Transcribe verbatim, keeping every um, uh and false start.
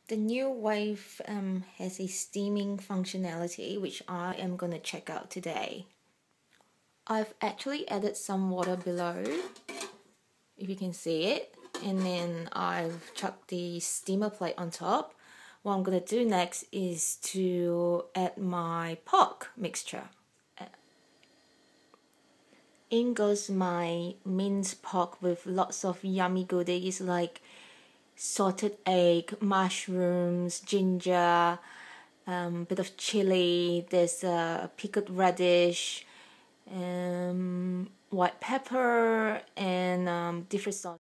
The new Wave um, has a steaming functionality which I am going to check out today. I've actually added some water below, if you can see it, and then I've chucked the steamer plate on top. What I'm going to do next is to add my pork mixture. In goes my minced pork with lots of yummy goodies like salted egg, mushrooms, ginger, um, bit of chili, there's a pickled radish, um, white pepper, and um, different sauce.